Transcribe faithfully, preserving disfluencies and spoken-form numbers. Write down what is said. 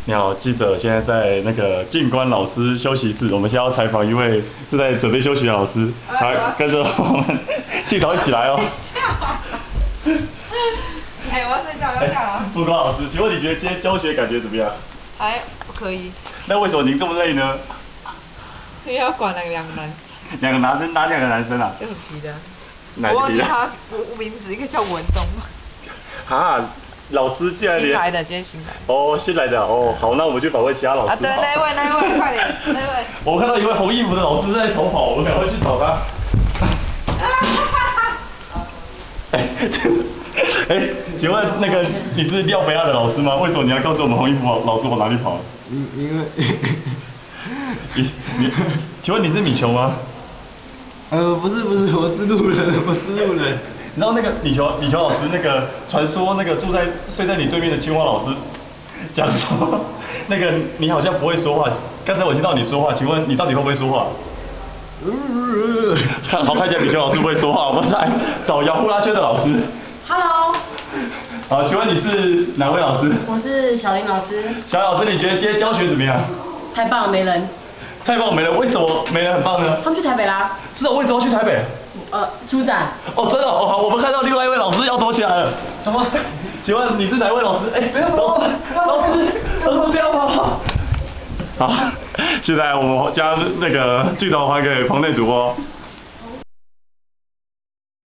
你好，记者现在在那个静观老师休息室，我们现在要采访一位正在准备休息的老师，他跟着我们镜头一起来哦。 哎，我要睡觉，要干嘛？ 副光老师，请问你觉得今天教学感觉怎么样？ 还可以。 那为什么您这么累呢？ 因为要管两个两个男， 两个男生，哪两个男生啊？ 就很皮的。 哪我忘记皮的？ 他我名字，一个叫文东。 啊，老师竟然连新来的，今天新来的。 哦，新来的哦，好，那我们去访问其他老师。 啊，对，那一位，那一位，快点，那一位。 我看到一位红衣服的老师在逃跑，我们赶快去找他。哎，哎，请问那个你是廖北亚的老师吗？为什么你要告诉我们红衣服老师往哪里跑？ 因因为你你，请问你是米球吗？ 呃，不是不是，我是路人，我是路人。 你知道那个米球米球老师那个传说那个住在睡在你对面的青蛙老师讲说，那个你好像不会说话，刚才我听到你说话，请问你到底会不会说话？看好看起来米球老师不会说话，我们再找姚呼拉轩的老师。 Hello， 好，请问你是哪位老师？ 我是小林老师。 小林老师，你觉得今天教学怎么样？ 太棒了，没人。 太棒了，没人。为什么没人很棒呢？ 他们去台北啦。 是哦，为什么要去台北？ 呃，出展。 哦，真的哦，好，我们看到另外一位老师要躲起来了。 什么？ 请问你是哪位老师？哎，老师，老师，老师不要跑！好，现在我们将那个镜头还给棚内主播。